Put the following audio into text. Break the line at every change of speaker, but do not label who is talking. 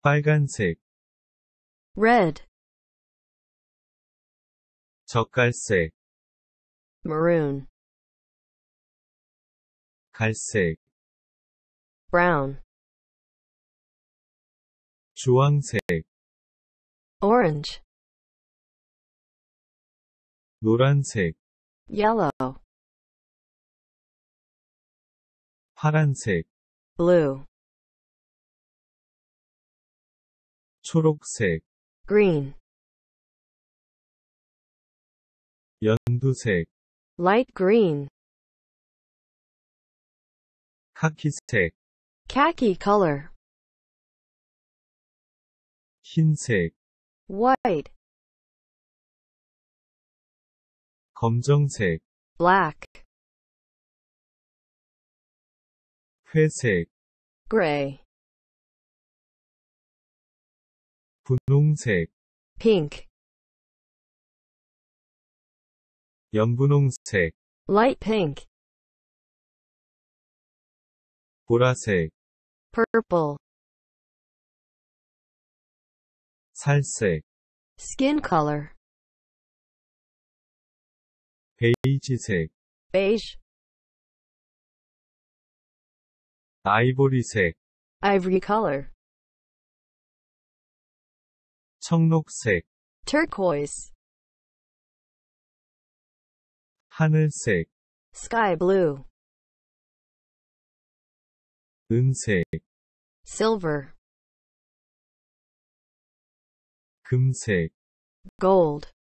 빨간색,
red,
젓갈색,
maroon,
갈색,
brown,
주황색,
orange,
노란색,
yellow,
파란색,
blue,
초록색,
green,
연두색,
light green,
카키색,
khaki color,
흰색,
white,
검정색,
black,
회색,
gray,
분홍색,
pink,
연분홍색,
light pink,
보라색,
purple,
살색,
skin color,
베이지색,
beige,
아이보리색,
ivory color,
청록색,
turquoise,
하늘색,
sky blue,
은색,
silver,
금색,
gold,